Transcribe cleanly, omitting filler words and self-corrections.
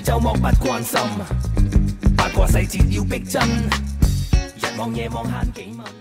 就漠不關心，八卦細節要逼真，日望夜望慳幾蚊。